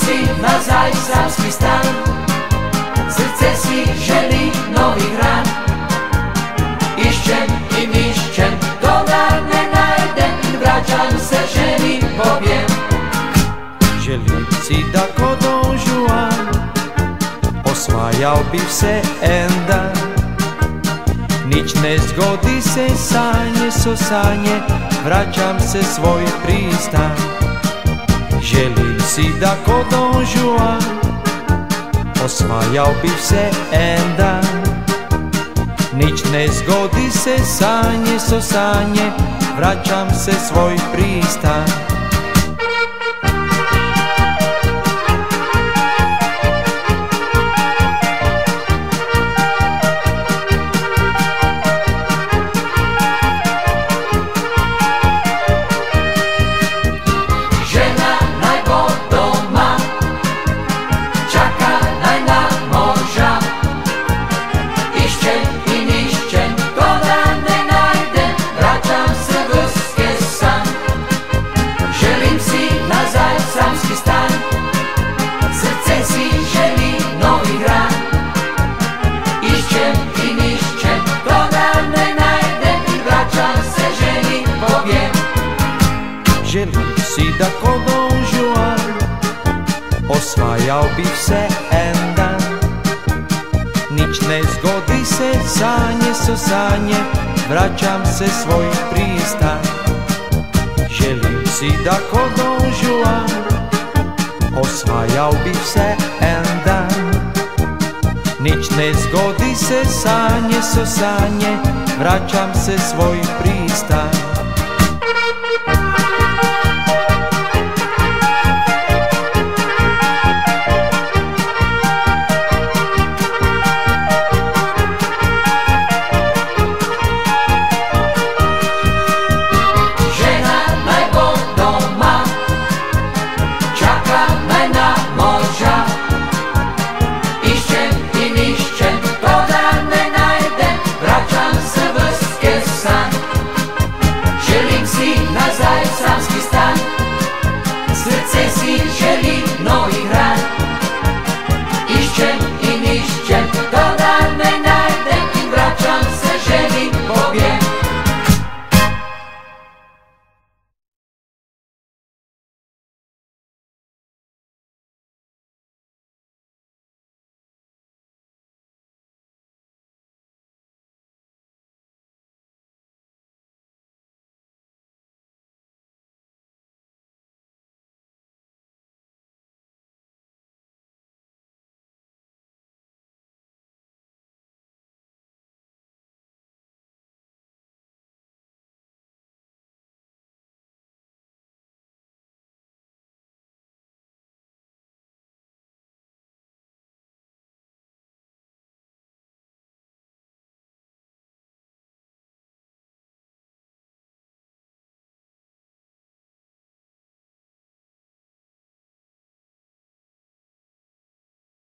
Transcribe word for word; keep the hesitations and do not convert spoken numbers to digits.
si nazaj samski stan, srce si želi novih ran. Išćem i mišćem, dolar ne najdem, vraćam se ženi pobjem. Želim si da ko Don Juan, osvajao bih se enda. Nič ne zgodi se, sanje so sanje, vraćam se svoj pristan. Želim si da ko Don Juan, osvajao bih se enda. Nič ne zgodi se, sanje so sanje, vraćam se svoj pristan. Želim si da ko Don Juan, osvajao bih se enda. Nič ne zgodi se, sanje so sanje, vraćam se svoj pristan. Želim si da ko Don Juan, osvajao bih se enda. Nič ne zgodi se, sanje so sanje, vraćam se svoj pristan.